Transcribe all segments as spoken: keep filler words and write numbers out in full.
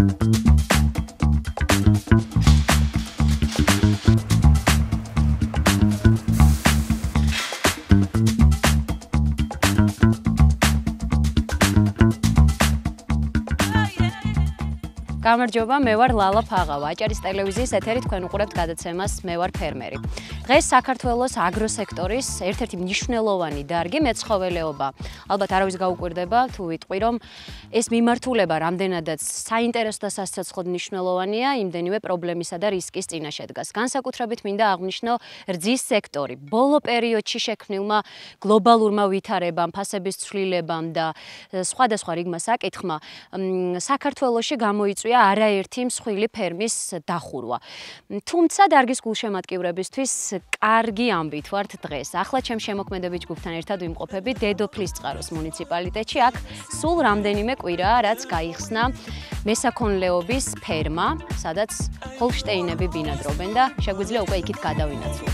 გამარჯობა, მე ვარ ლალა ფაღავა. აჭარის ტელევიზიის ეთერით თქვენ უყურებთ გადაცემას მე ვარ ფერმერი. დღეს საქართველოს აგროსექტორის ერთ-ერთი მნიშვნელოვანი დარგი მეცხოველეობა. ალბათ არავის გაუკვირდება თუ ვიტყვი, რომ ეს მიმართულება რამდენადაც საინტერესო და სასიცოცხლოდ მნიშვნელოვანია, იმდენივე პრობლემისა და რისკის წინაშე დგას. განსაკუთრებით მინდა აღვნიშნო რძის სექტორი. ბოლო პერიოდში შექმნილმა გლობალურმა ვითარებამ, ფასების ცვლილებამ და სხვადასხვა რიგმა საკითხმა საქართველოში გამოიწვია არაერთი მსხვილი ფერმის დახურვა. თუმცა დარგის გულშემატკივრებისთვის კარგი ამბით ვართ დღეს. ახლა ჩემ შემოქმედებით ჯგუფთან ერთად ვიმყოფები დედოფლისწყაროს მუნიციპალიტეტში. აქ სულ რამდენიმე კვირაა, რაც გაიხსნა მესაქონლეობის ფერმა, სადაც ჰოლშტეინები ბინადრობენ და შეგვიძლია უკვე იქით გადავინაცვლოთ.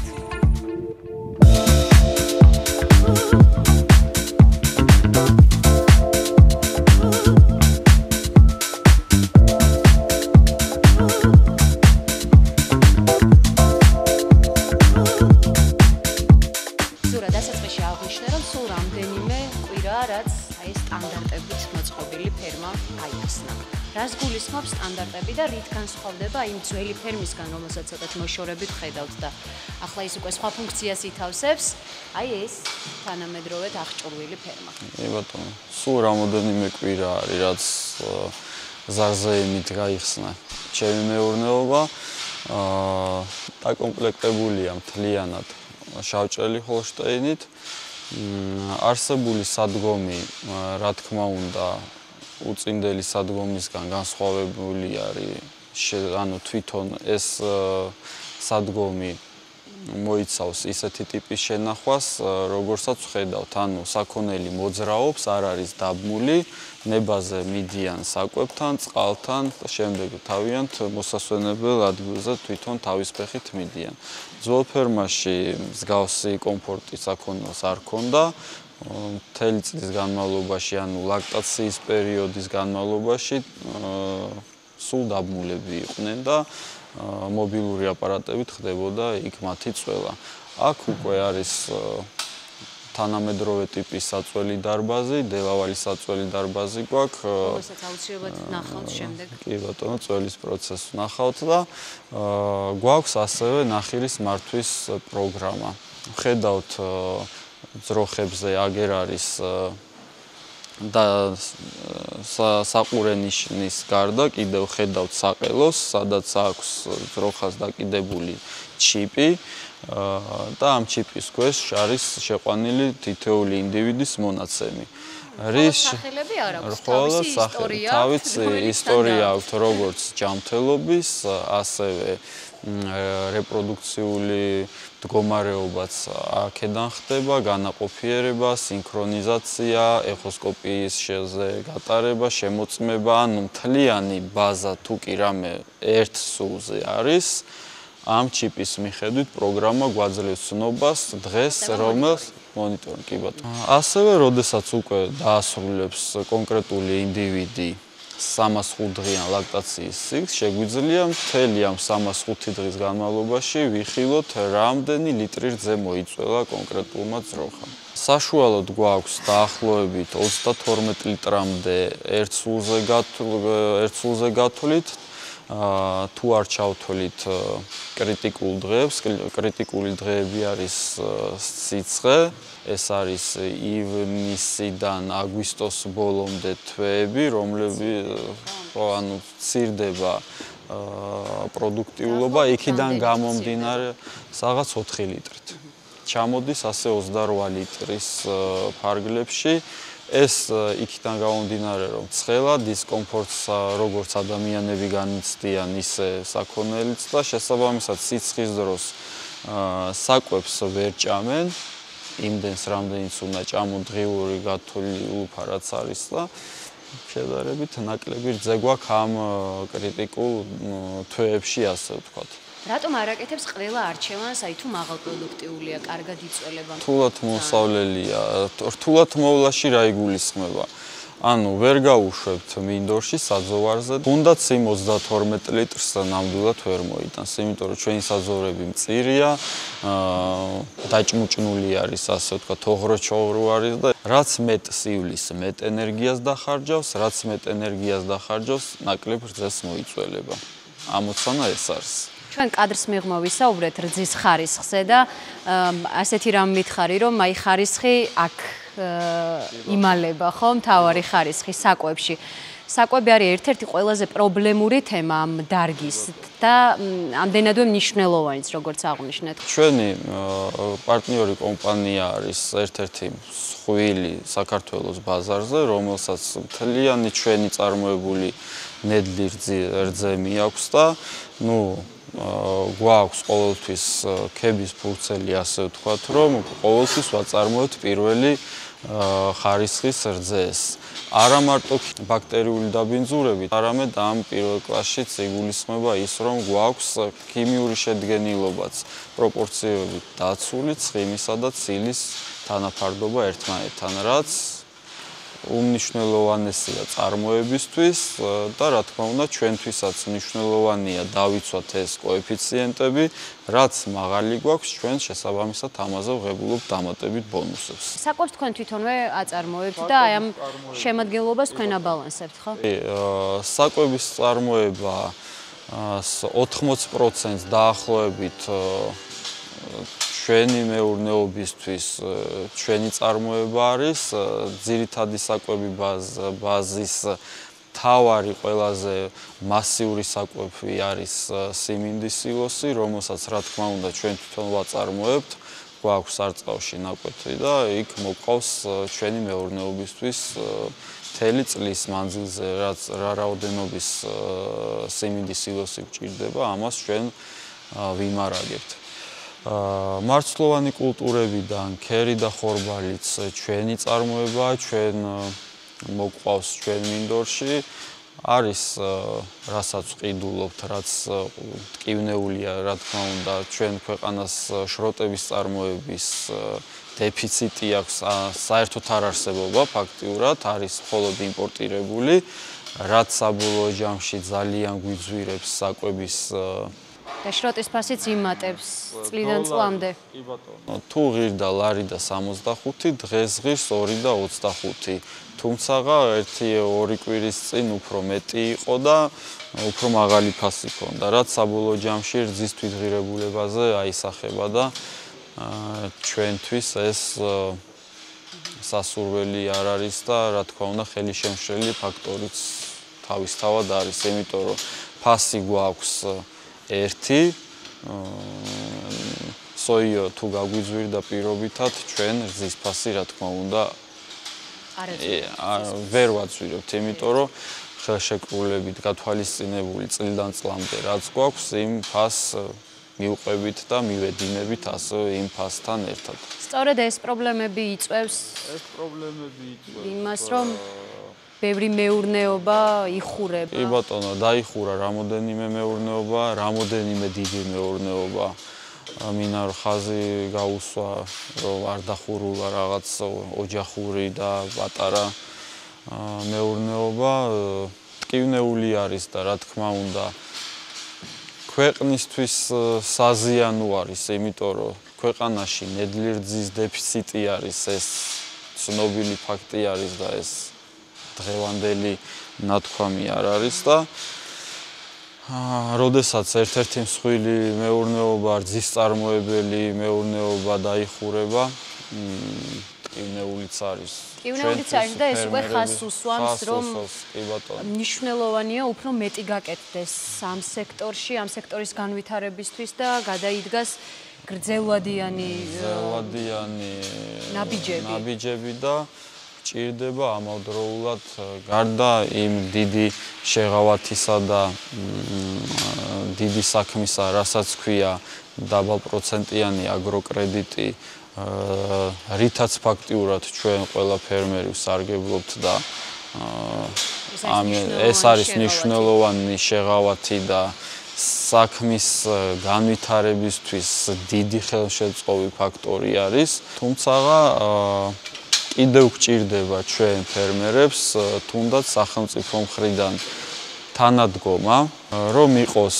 სტანდარტებით მოწყობილი ფერმა გაიხსნა. რას გულისხმობს სტანდარტები და რით განსხვავდება იმ ძველი ფერმისგან, რომელსაც ცოტა მოშორებით ხედავთ და ახლა ის უკვე სხვა ფუნქციას ითავსებს, აი ეს თანამედროვე აღჭურვილი ფერმა. კი ბატონო, სულ რამოდენიმე კვირა არის, რაც ზარზეიმით გაიხსნა ჩემი მეურნეობა. აა დაკომპლექტებულია მთლიანად შავჭრელი ჰოლშტეინით. არსებული სადგომი, რა თქმა უნდა, უწინდელი სადგომისგან განსხვავებული არის, ანუ თვითონ ეს სადგომი მოიცავს ისეთი ტიპის შენახვას, როგორცაც ვხედავთ, ანუ საქონელი მოძრაობს, არ არის დაბმული, ნებაზე მიდიან საკვებთან, წყალთან და შემდეგ თავიანთ მოსასვენებელ ადგილზე თვითონ თავის ფეხით მიდიან. ძველ ფერმაში მსგავსი კომფორტი საქონელს არ ჰქონდა. მთელი წლის განმავლობაში, ანუ ლაქტაციის პერიოდის განმავლობაში სულ დაბმულები იყვნენ და მობილური აპარატებით ხდებოდა იქ მათი წვევა. აქ უკვე არის თანამედროვე ტიპის საწველი დარბაზი, დელავალი საწველი დარბაზი გვაქვს. რომელსაც აუცილებლად ნახავთ შემდეგ. კი ბატონო, წველის პროცესს ნახავთ და გვაქვს ასევე ნახირის მართვის პროგრამა. ხედავთ ძროხებზე აგერ არის და საყურენიშნის გარდა კიდევ ხედავთ საყელოს, სადაც აქვს ძროხას დაკიდებული ჩიპი და ამ ჩიპის ქვეშ არის შეყვანილი თითოეული ინდივიდის მონაცემი. რის სახელები არ აქვს, თავისი ისტორია, თავისი ისტორია აქვს როგორც ჯანმრთელობის, ასევე რეპროდუქციული მდგომარეობაც აქედან ხდება, განაყოფიერება, სინქრონიზაცია, ეხოსკოპიის შეზე გატარება, შემოწმება, ანუ მთლიანი ბაზა თუ კი რამე ერთ სულზე არის. ამ ჩიპის მიხედვით პროგრამა გვაძლევს ცნობას დღეს, რომელს მონიტორინგი კი ბატონო. ასევე, როდესაც უკვე დაასრულებს კონკრეტული ინდივიდი სამას ხუთ დღიან ლაქტაციის ციკლს, შეგვიძლია მთელი ამ სამას ხუთი დღის განმავლობაში ვიხილოთ, რამდენი ლიტრი რძე მოიწველა კონკრეტულმა ძროხამ. საშუალოდ გვაქვს დაახლოებით ოცდათორმეტ litrამდე ერთ სულზე გათვლით. თუ არ ჩავთვლით კრიტიკულ დღეებს, კრიტიკული დღეები არის სიცხე, ეს არის ივნისიდან აგვისტოს ბოლომდე თვეები, რომლებიც ანუ მცირდება პროდუქტიულობა, იქიდან გამომდინარე რაღაც ოთხი litrით. ჩამოდის ასე ოცდარვა litris ფარგლებში. ეს იქიდან გამომდინარე, რომ ცხელა დისკომფორტს როგორც ადამიანები განიცდიან, ისე საქონელიც და შესაბამისად სიცხის დროს საკვებს ვერ ჭამენ, იმდენს რამდენიც უნდა ჭამონ დღიური გათვლილი ულუფა რაც არის და შედარებით ნაკლები რძე გვაქვს ამ კრიტიკულ თვეებში, ასე ვთქვათ. რატომ არ აკეთებს ყველა არჩევანს, აი თუ მაღალპროდუქტიულია, კარგად იწველება? რთულად მოსავლელია, რთულად მოვლაში რა იგულისხმება. ანუ ვერ გაუშვებთ მინდორში საძოვარზე. თუნდაც იმ ოცდათორმეტ litrს ნამდვილად ვერ მოიტანს, იმიტომ რომ ჩვენი საძოვრები მწირია, დაჭმუჭნული არის, ასე ვთქვათ, ოღროჩოღრო არის და რაც მეტ სივლის, მეტ ენერგიას დახარჯავს, რაც მეტ ენერგიას დახარჯავს, ნაკლებ რძეს მოიწველება. ამოცანა ეს არის. ჩვენ კადრს მიღმა ვისაუბრეთ რძის ხარისხზე და ასეთი რამ მითხარი, რომ აი ხარისხი აქ იმალება, ხო, მთავარი ხარისხი საკვებში. საკვები არის ერთ-ერთი ყველაზე პრობლემური თემა ამ დარგის და ამდენადვე მნიშვნელოვანიც, როგორც აღვნიშნეთ. ჩვენი პარტნიორი კომპანია არის ერთ-ერთი მსხვილი საქართველოს ბაზარზე, რომელსაც მთლიანი ჩვენი წარმოებული ნედლი რძემი აქვს და ნუ გვაქვს ყოველთვის ქების ფურცელი, ასე ვთქვათ, რომ ყოველთვის ვაწარმოებთ პირველი ხარისხის რძეს. არა მარტო ბაქტერიული დაბინძურებით, არამედ ამ პირველ კლასშიც იგულისხმება ის, რომ გვაქვს ქიმიური შედგენილობაც პროპორციებით დაცული ცხიმისა და ცილის თანაფარდობა ერთმანეთთან, რაც უმნიშვნელოვანესია წარმოებისთვის და რა თქმა უნდა ჩვენთვისაც მნიშვნელოვანია დავიცვათ ეს კოეფიციენტები, რაც მაღალი გვაქვს ჩვენ შესაბამისად ამაზე ვღებულობთ დამატებით ბონუსებს. საკვებს თქვენ თვითონვე აწარმოებთ და აი ამ შემადგენლობას თქვენ აბალანსებთ, ხო? საკვების წარმოება ოთხმოცი პროცენტს დაახლოებით ჩვენი მეურნეობისთვის ჩვენი წარმოება არის, ძირითადი საკვები ბაზის თავარი ყველაზე მასიური საკვები არის სიმინდის სილოსი, რომელსაც რა თქმა უნდა ჩვენ თვითონ ვაწარმოებთ, გვაქვს სარწყავში ნაკვეთი და იქ მოყავს ჩვენი მეურნეობისთვის მთელი წლის მანძილზე რაც რა რაოდენობის სიმინდის სილოსი გვჭირდება, ამას ჩვენ ვიმარაგებთ. მარცვლოვანი კულტურებიდან ქერი და ხორბალიც ჩვენი წარმოებაა, ჩვენ მოყავს ჩვენ მინდორში. არის რასაც ვყიდულობთ, რაც ტკივნეულია, რა თქმა უნდა, ჩვენ ქვეყანას შროტების წარმოების დეფიციტი აქვს, საერთოდ არ არსებობა ფაქტიურად, არის მხოლოდ იმპორტირებული, რაც საბოლოო ჯამში ძალიან გვიძვირებს საკვების და შროტის ფასიც იმატებს წლიდან წლამდე. კი ბატონო. თუ ღირდა ლარი და სამოცდახუთი, დღეს ღირს ორი და ოცდახუთი. თუმცა ერთი ორი კვირის წინ უფრო მეტი იყო და უფრო მაღალი ფასი ჰქონდა, რაც საბოლოო ჯამში რძის თვითღირებულებაზე აისახება და ჩვენთვის ეს სასურველი არ არის და რა თქმა უნდა ხელისშემშლელი ფაქტორიც თავისთავად არის, იმიტომ რომ ფასი გვაქვს ერთი სოიო თუ გაგვიძვირდა პირობითად ჩვენ რძის ფასი რა თქმა უნდა ვერ ვაცვირებთ, იმიტომ რომ ხელშეკრულებით გათვალისწინებული წლიდან წლამდე რაც გვაქვს იმ ფასს მივყვებით და მივედინებით ასევე იმ ფასთან ერთად. სწორედ ეს პრობლემები იწვევს ეს პრობლემები იწვევს იმას, რომ ბევრი მეურნეობა იხურება. კი ბატონო, დაიხურა რამოდენიმე მეურნეობა, რამოდენიმე დიდი მეურნეობა. მინდა რომ ხაზი გაუსვა, რომ არ დახურულა რაღაც ოჯახური და პატარა მეურნეობა, ტკივნეული არის და რა თქმა უნდა ქვეყნისთვის საზიანო არის, იმიტომ რომ ქვეყანაში ნედლი რძის დეფიციტი არის, ეს ცნობილი ფაქტი არის და ეს დღევანდელი ნათქვამი არ არის და როდესაც ერთ-ერთი მსხვილი მეურნეობა, რძის წარმოებელი მეურნეობა დაიხურება, ტკივნეულიც არის. ტკივნეულიც არის და ეს უკვე ხაზს უსვამს, რომ მნიშვნელოვანია უფრო მეტი გაკეთდეს ამ სექტორში, ამ სექტორის განვითარებისთვის და გადაიდგას გრძელვადიანი ნაბიჯები. ნაბიჯები და ჭირდება ამავდროულად გარდა იმ დიდი შეღავათისა და დიდი საქმისა, რასაც ქვია დაბალპროცენტიანი აგროკრედიტი, რითაც ფაქტიურად ჩვენ ყველა ფერმერი ვსარგებლობთ და ეს არის მნიშვნელოვანი შეღავათი და საქმის განვითარებისთვის დიდი ხელშეწყობი ფაქტორი არის, თუმცა კიდევ გვჭირდება ჩვენ ფერმერებს თუნდაც სახელმწიფო მხრიდან თანადგომა, რომ იყოს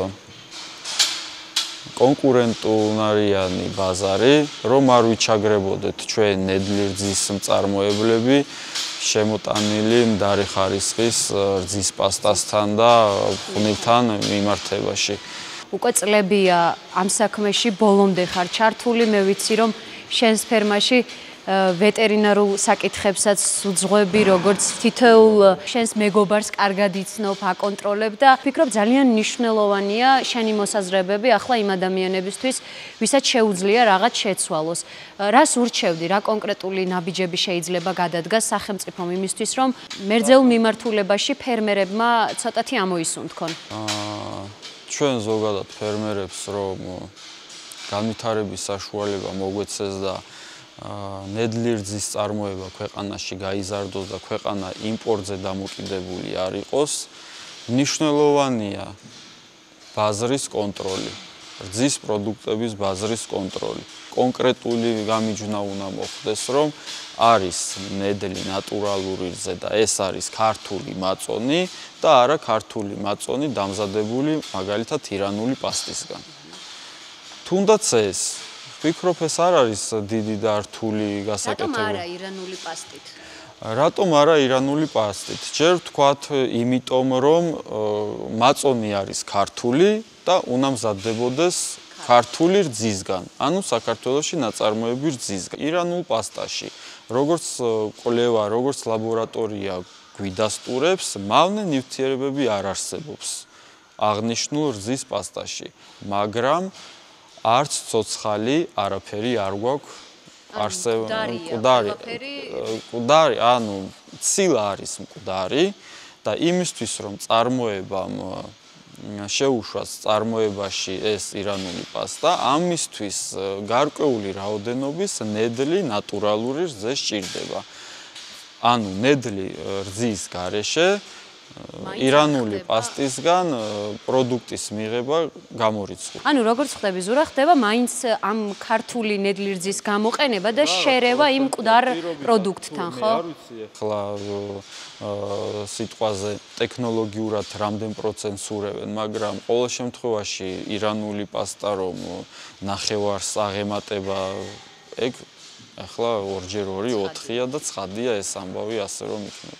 კონკურენტუნარიანი ბაზარი, რომ არ ვიჩაგრებოდეთ ჩვენ ნედლი რძის მწარმოებლები შემოტანილი მდარი ხარისხის რძის პასტასთან და ხვნილთან მიმართებაში. უკვე წლებია ამ საქმეში ბოლომდე ხარ ჩართული, მე ვიცი რომ შენს ფერმაში ვეტერინარულ საკითხებსაც უძღვები, როგორც თითოეულ შენს მეგობარს კარგად იცნობ, აკონტროლებ და ვფიქრობ ძალიან მნიშვნელოვანია შენი მოსაზრებები ახლა იმ ადამიანებისთვის, ვისაც შეუძლია რაღაც შეცვალოს. რას ურჩევდი, რა კონკრეტული ნაბიჯები შეიძლება გადადგას სახელმწიფომ იმისთვის, რომ მერძეულ მიმართულებაში ფერმერებმა ცოტათი ამოისუნთქონ? ჩვენ ზოგადად ფერმერებს რომ განვითარების საშუალება მოგვეცეს და ნედლი რძის წარმოება ქვეყანაში გაიზარდოს და ქვეყანა იმპორტზე დამოკიდებული არ იყოს, მნიშვნელოვანია ბაზრის კონტროლი, რძის პროდუქტების ბაზრის კონტროლი. კონკრეტული გამიჯვნა უნდა მოხდეს, რომ არის ნედლი ნატურალური რძე და ეს არის ქართული მაწონი და არა ქართული მაწონი დამზადებული მაგალითად ირანული პასტისგან. თუნდაც ეს ვფიქრობ ეს არ არის დიდი და რთული გასაკეთებელი. რატომ არა ირანული პასტით? რატომ არა ირანული პასტით? ჯერ ვთქვათ, იმიტომ რომ მაწონი არის ქართული და უნდა მზადდებოდეს ქართული რძისგან, ანუ საქართველოში ნაწარმოები რძისგან. ირანულ პასტაში, როგორც კვლევა, როგორც ლაბორატორია გვიდასტურებს, მავნე ნივთიერებები არ არსებობს აღნიშნულ რძის პასტაში, მაგრამ არც ცოცხალი არაფერი არ გვაქვს არსებობს მკვდარი მკვდარი ანუ ცილა არის მკვდარი და იმისთვის რომ წარმოებამ შეუშვას წარმოებაში ეს ირანული პასტა ამისთვის გარკვეული რაოდენობის ნედლი ნატურალური რძე სჭირდება ანუ ნედლი რძის გარეშე ირანული პასტისგან პროდუქტის მიღება გამორიცხული. ანუ როგორც ხდები ზურა ხდება მაინც ამ ქართული ნედლი რძის გამოყენება და შერევა იმ მკვდარ პროდუქტთან, ხო? არ ვიცი ახლა სიტყვაზე ტექნოლოგიურად რამდენ პროცენტს ურევენ, მაგრამ ყოველ შემთხვევაში ირანული პასტა რომ ნახევარს აღემატება ეგ ახლა ორჯერ ორი ოთხია და ცხადია ეს ამბავი ასე რომ იქნება.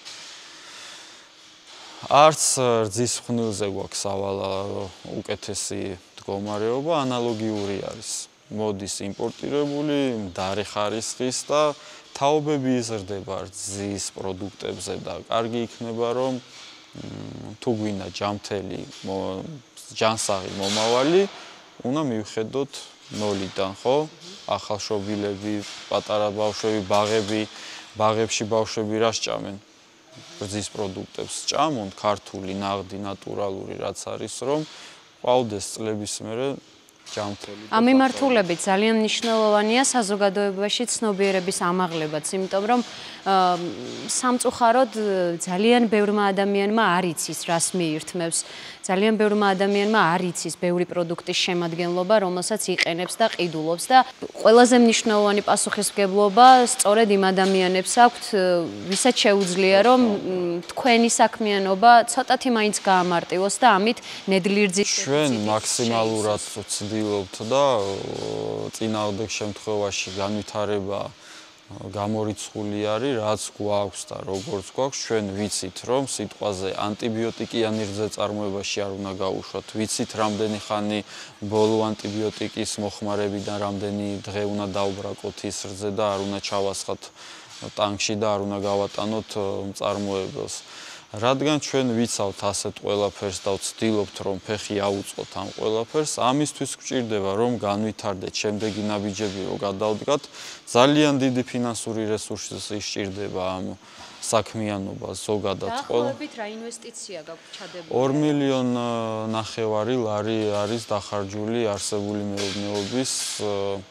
არც რძის ხვნილზე გვაქვს სავალა უკეთესი მდგომარეობა, ანალოგიური არის. მოდის იმპორტირებული მდარი ხარისხის და თაობები იზრდება რძის პროდუქტებზე და კარგი იქნება რომ თუ გვინდა ჯამთელი ჯანსაღი მომავალი, უნდა მივხედოთ ნოლიდან, ხო? ახალშობილები, პატარა ბავშვები, ბაღები, ბაღებში ბავშვები რა სჭამენ? რძის პროდუქტებს ჭამონ ქართული ნაღდი ნატურალური რაც არის რომ ყავდეს წლების მერე ჯამთელი ამ მიმართულებით ძალიან მნიშვნელოვანია საზოგადოებაში ცნობიერების ამაღლებაც იმიტომ რომ სამწუხაროდ ძალიან ბევრმა ადამიანმა არ იცის რას მიირთმევს ძალიან ბევრმა ადამიანმა არ იცის ბევრი პროდუქტის შემადგენლობა რომელსაც იყენებს და ყიდულობს და ყველაზე მნიშვნელოვანი პასუხისმგებლობა სწორედ იმ ადამიანებს აქვთ ვისაც შეუძლია რომ თქვენი საქმიანობა ცოტათი მაინც გაამარტივოს და ამით ნედლი რძის ჩვენ მაქსიმალურად ვცდილობთ და წინააღმდეგ შემთხვევაში განვითარება გამორიცხული არის, რაც გვაქვს და როგორც გვაქვს, ჩვენ ვიცით, რომ სიტყვაზე ანტიბიოტიკიანი რძე წარმოებაში არ უნდა გაუშვათ. ვიცით, რამდენი ხანი ბოლო ანტიბიოტიკის მოხმარებიდან რამდენი დღე უნდა დაუბრაკოთ ის რძე და არ უნდა ჩავასხათ ტანკში და არ უნდა გავატანოთ მწარმოებელს. რადგან ჩვენ ვიცავთ ასეთ ყველაფერს და ვცდილობთ რომ ფეხი აუწყოთ ამ ყველაფერს, ამისთვის გვჭირდება რომ განვითარდეთ, შემდეგი ნაბიჯები რომ გადავდგათ, ძალიან დიდი ფინანსური რესურსი სჭირდება ამ საქმიანობას ზოგადად ყველა. დაახლოებით რა ინვესტიცია გაქვთ ჩადებული? ორ მილიონ ნახევარი ლარი არის დახარჯული არსებული მეურნეობის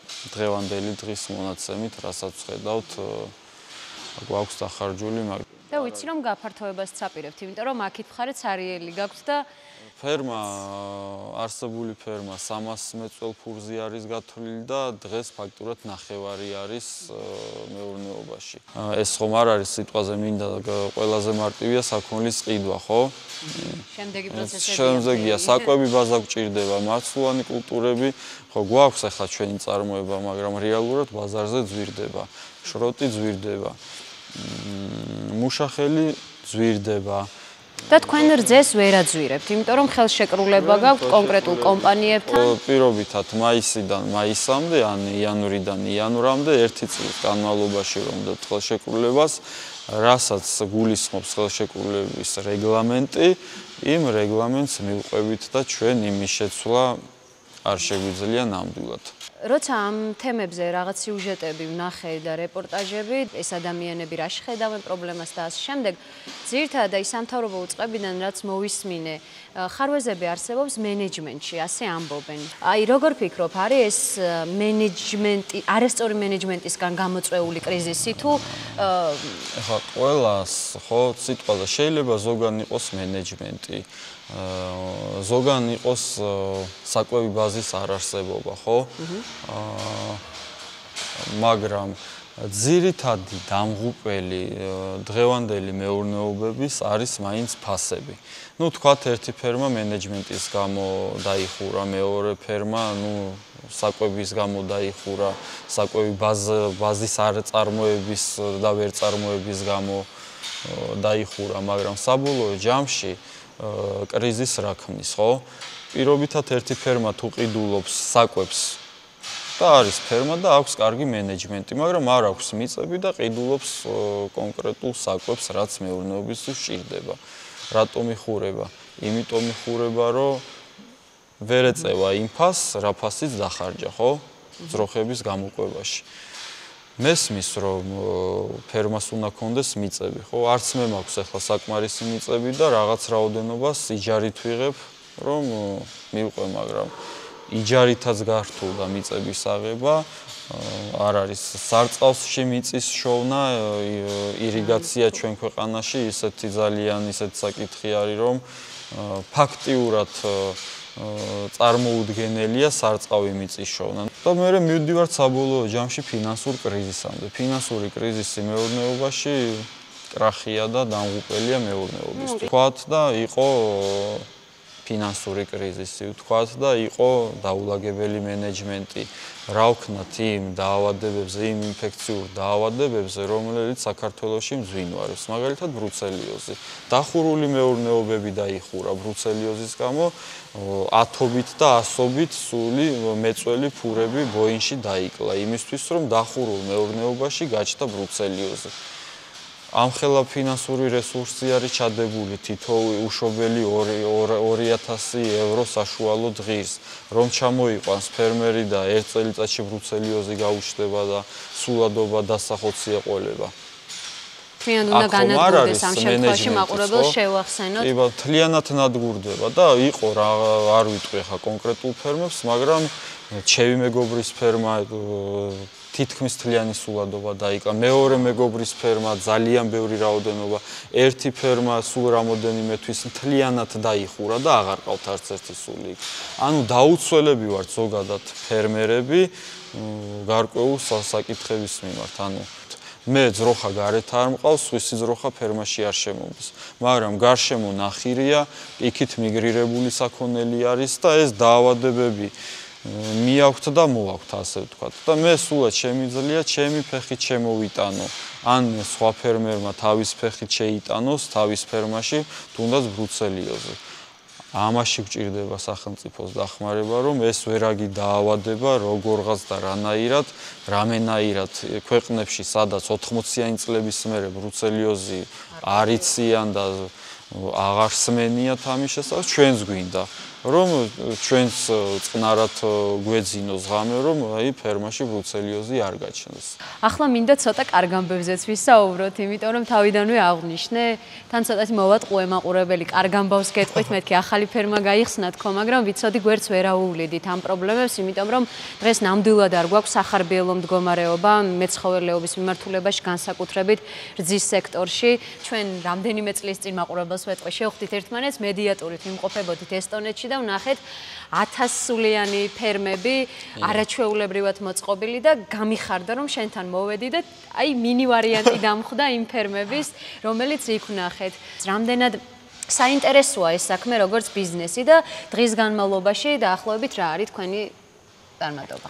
დღევანდელი დღის მონაცემით, რასაც ვხედავთ, გვაქვს დახარჯული, მაგრამ და ვიცი რომ გაფართოებას წაპირებთ, იმიტომ რომ აქეთ მხარეთ სარიელი გაქვთ და ფერმა არსებული ფერმა სამას მეწველ ფურზე არის გათვლილი და დღეს ფაქტურად ნახევარი არის მეურნეობაში. ეს ხომ არ არის სიტყვაზე მინდა ყველაზე მარტივია საქონლის ყიდვა, ხო? შემდეგი პროცესებია. შემდეგია საკვები ბაზა გვჭირდება, მარცვლოვანი კულტურები, ხო გვაქვს ახლა ჩვენი წარმოება, მაგრამ რეალურად ბაზარზე ძვირდება, შროტი ძვირდება. მუშახელი ძვირდება. და თქვენ რძეს ვერ აძვირებთ, იმიტომ რომ ხელშეკრულება გაქვთ კონკრეტულ კომპანიებთან. პირობითად მაისიდან მაისამდე, ან იანვრიდან იანვრამდე ერთი წლის განმავლობაში რომ დოთ ხელშეკრულებას, რასაც გულისხმობს ხელშეკრულების რეგლამენტი, იმ რეგლამენტს მივყვებით და ჩვენ იმის შეცვლა არ შეგვიძლია ნამდვილად. როცა ამ თემებზე რაღაც სიუჟეტები ვნახე და რეპორტაჟები, ეს ადამიანები რა შეხედავენ პრობლემას და ასე შემდეგ, ძირითადად აი სამთავრობო უწყებიდან რაც მოვისმინე, ხარვეზები არსებობს მენეჯმენტში, ასე ამბობენ. აი როგორ ფიქრობ, არის ეს მენეჯმენტი, არასწორი მენეჯმენტისგან გამოწვეული კრიზისი თუ ეხლა ყველას ხო სიტყვაზე შეიძლება ზოგან იყოს მენეჯმენტი, ზოგან იყოს საკვები ბაზის არარსებობა, ხო? მაგრამ ძირითადი დამღუპელი დღევანდელი მეურნეობების არის მაინც ფასები. ნუ თქვათ ერთი ფერმა მენეჯმენტის გამო დაიხურა, მეორე ფერმა, ნუ საკვების გამო დაიხურა, საკვები ბაზის არ წარმოების და ვერ წარმოების გამო დაიხურა, მაგრამ საბოლოო ჯამში კრიზისს რა ქმნის, ხო? პირობითად ერთი ფერმა თუ ყიდულობს საკვებს და არის ფერმა და აქვს კარგი მენეჯმენტი, მაგრამ არ აქვს მიწები და ყიდულობს კონკრეტულ საკვებს, რაც მეურნეობისთვის სჭირდება. რატომ იხურება? იმიტომ იხურება, რომ ვერ ეწევა იმ ფასს, რა ფასიც დახარჯა, ხო? ძროხების გამოყვებაში. მესმის რომ ფერმას უნდა კონდეს მიწები, ხო? არც მე მაქვს ახლა საკმარისი მიწები და რაღაც რაოდენობას იჯარით ვიღებ, რომ მივყვე, მაგრამ იჯარითაც გართულდა მიწების აღება, არ არის სარწყავში მიწის შოვნა, ირიგაცია ჩვენ ქვეყანაში ისეთი ძალიან ისეთი საკითხი არის, რომ ფაქტიურად წარმოუდგენელია სარწყავი მიწის შოვნა. და მე მივდივართ საბოლოო ჯამში ფინანსურ კრიზისამდე. ფინანსური კრიზისი მეურნეობაში კრახია და დამღუპელია მეურნეობისთვის. თქვათ და იყო ფინანსური კრიზისი, თქვათ და იყო დაულაგებელი მენეჯმენტი. რა ვქნათ იმ დაავადებებზე, იმ ინფექციურ დაავადებებზე, რომელიც საქართველოში მძვინვარებს, მაგალითად ბრუცელიოზი. დახურული მეურნეობები დაიხურა ბრუცელიოზის გამო, ათობით და ასობით სული მეწველი ფურები ბოინში დაიკლა, იმისთვის რომ დახურულ მეურნეობაში გაჩნდა ბრუცელიოზი. ამხელა ფინანსური რესურსი არის ჩადებული თითო უშვებელი ორი ათასი ევრო საშუალო დღის, რომ ჩამოიყვანს ფერმერი და ერთ წელიწადში ბრუცელიოზი გაუჩნდება და სულადობა დასახოცი ეყოლება. თქვენ უნდა განადგურდეს ამ შემთხვევაში მაყურებელს შევახსენოთ. კი, მთლიანად ნადგურდება და იყო რა არ ვიტყვი ხა კონკრეტულ ფერმებს, მაგრამ ჩემი მეგობრის ფერმა თითქმის მთლიანი სულადობა დაიკლა. მეორე მეგობრის ფერმა ძალიან ბევრი რაოდენობა, ერთი ფერმა სულ რამოდენიმე თვის მთლიანად დაიხურა და აღარ ყავთ არც ერთი სული. ანუ დაუცველები ვართ ზოგადად ფერმერები გარკვეულ საკითხების მიმართ. ანუ მე ძროხა გარეთ არ მყავს, სხვისი ძროხა ფერმაში არ შემომდის. მაგრამ გარშემო ნახირია, იქით მიგრირებული საქონელი არის და ეს დაავადებები მიაქვთ და მოაქვთ, ასე ვთქვათ. და მე სულად შემიძლია ჩემი ფეხით შემოვიტანო. ან სხვა ფერმერმა თავის ფეხით შეიტანოს თავის ფერმაში, თუნდაც ბრუცელიოზი. ამაში გვჭირდება სახელმწიფოს დახმარება, რომ ეს ვერაგი დაავადება როგორღაც და რანაირად, რამენაირად ქვეყნებში, სადაც ოთხმოციანი წლების მერე ბრუცელიოზი არ იციან და აღარ სმენიათ ამის შესახებ, ჩვენს გვინდა. რომ ჩვენს წყნარად გვეძინოს ღამე, რომ აი ფერმაში ბრუცელიოზი არ გაჩნდეს. ახლა მინდა ცოტა კარგ ამბებზეც ვისაუბროთ, იმიტომ რომ თავიდანვე აღვნიშნე, თან ცოტათი მოვატყუე მაყურებელი, კარგ ამბავს გეტყვით, მეთქი ახალი ფერმა გაიხსნა თქო, მაგრამ ვიცოდი გვერდს ვერ აუვლიდით ამ პრობლემებს, იმიტომ რომ დღეს ნამდვილად არ გვაქვს სახარბიელო მდგომარეობა მეცხოველეობის მიმართულებაში, განსაკუთრებით რძის სექტორში. ჩვენ რამდენიმე წლის წინ მაყურებელს ვეტყვი, შევხვდით ერთმანეთს, მედიატურით ვიმყოფებოდით ესტონეთში და ვნახეთ ათასსულიანი ფერმები, არაჩვეულებრივად მოწყობილი და გამიხარდა, რომ შენთან მოვედი და აი მინი ვარიანტი დამხვდა იმ ფერმების, რომელიც იქ ვნახეთ. რამდენად საინტერესოა ეს საქმე, როგორც ბიზნესი და დღის განმავლობაში დაახლოებით რა არის თქვენი წარმატება?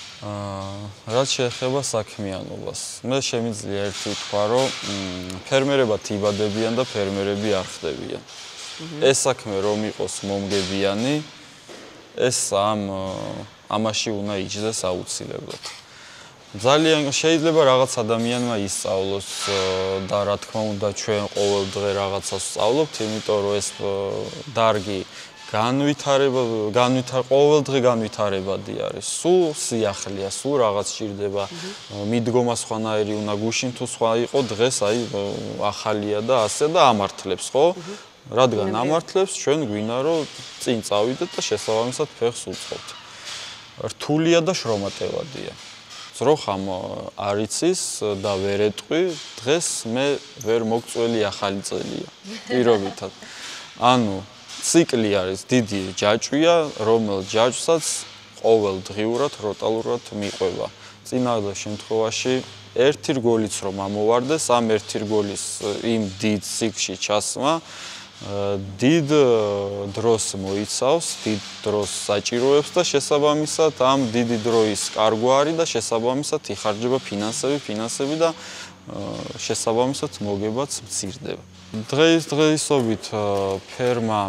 აა, რაც შეეხება საქმიანობას, მე შემიძლია ერთი ვთქვა, რომ ფერმერებად იბადებიან და ფერმერები არ ხდებიან. ეს საქმე რომ იყოს მომგებიანი, ეს ამ ამაში უნდა იჯდეს აუცილებლად. ძალიან შეიძლება რაღაც ადამიანმა ისწავლოს და რა თქმა უნდა ჩვენ ყოველდღე რაღაცას ვსწავლობთ, იმიტომ რომ ეს დარგი განვითარება, განვითარ ყოველდღე განვითარებადი არის. სულ სიახლეა, სულ რაღაც ჭირდება. მიდგომა სხვანაირი უნდა გუშინ თუ სხვა იყო, დღეს აი ახალია და ასე და ამართლებს, ხო? რადგან ამართლებს, ჩვენ გვინდა რომ წინ წავიდეთ და შესაბამისად ფეხს უწყობთ. რთულია და შრომატევადია. ძროხამ არ იცის და ვერ ეტყვი, დღეს მე ვერ მოგწველი ახალი წელია. პირობითად. ანუ ციკლი არის დიდი ჯაჭვია, რომელ ჯაჭვსაც ყოველდღიურად როტალურად მიყვება. წინააღმდეგ შემთხვევაში ერთი რგოლიც რომ ამოვარდეს, ამ ერთი რგოლის იმ დიდ ციკლში ჩასმა დიდ დროს მოიცავს, დიდ დროს საჭიროებს და შესაბამისად ამ დიდი დროის კარგვარი და შესაბამისად იხარჯება ფინანსები, ფინანსები და შესაბამისად მოგებაც მცირდება. დღეს დღეისობით ფერმა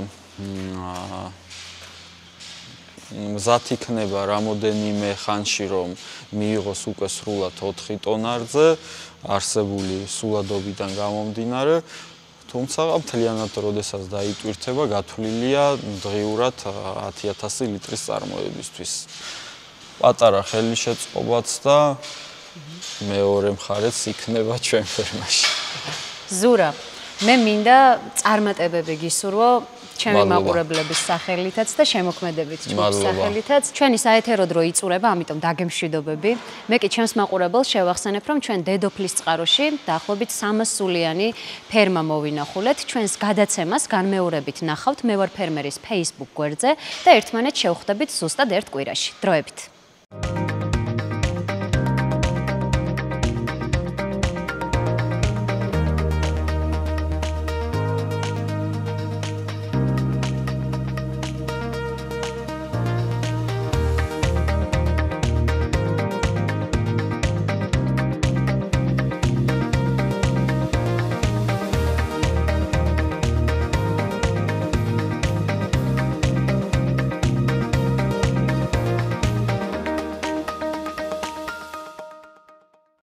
მზად იქნება რამოდენიმე ხანში რომ მიიღოს უკვე სრულად ოთხი ტონარზე არსებული სულადობიდან გამომდინარე, თუმცა მთლიანად როდესაც დაიტვირთება, გათვლილია დღიურად ათი ათასი ლიტრის წარმოებისთვის. პატარა ხელშეწყობაც და მეორე მხარეც იქნება ჩვენ ფერმაში. ზურა, მე მინდა წარმატებები გისურვო ჩემი მაყურებლების სახელითაც და შემოქმედებით ჯგუფის სახელითაც. ჩვენი საეთერო დრო იწურება, ამიტომ დაგემშვიდობები. მე კი ჩემს მაყურებელს შევახსენებ, რომ ჩვენ დედოფლის წყაროში დაახლოებით სამას სულიანი ფერმა მოვინახულეთ. ჩვენს გადაცემას განმეორებით ნახავთ მე ვარ ფერმერის Facebook გვერდზე და ერთმანეთს შევხვდებით ზუსტად ერთ კვირაში. დროებით.